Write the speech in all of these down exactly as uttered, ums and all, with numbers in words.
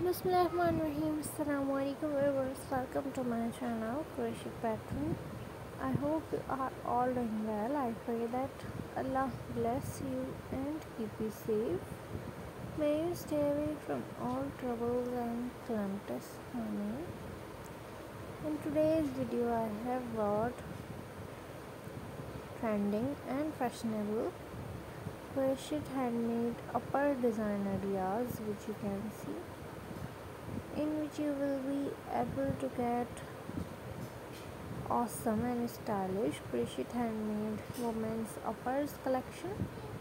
Bismillahirrahmanirrahim. Assalamualaikum viewers. Welcome to my channel Crochet Pattern. I hope you are all doing well. I pray that Allah bless you and keep you safe. May you stay away from all troubles and calamities. Amen. In today's video I have brought trending and fashionable crochet handmade upper design ideas, which you can see, in which you will be able to get awesome and stylish crochet handmade women's uppers collection,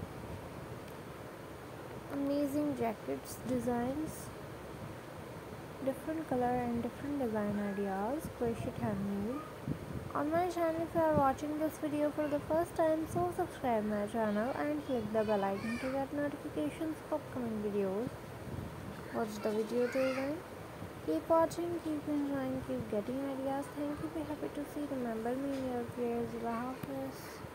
amazing jackets designs, different color and different design ideas, crochet handmade on my channel. If you are watching this video for the first time, so subscribe my channel and click the bell icon to get notifications of upcoming videos. Watch the video till then. Keep watching, keep enjoying, keep getting ideas. Thank you. Be happy to see. Remember me in your prayers. Allah Hafiz.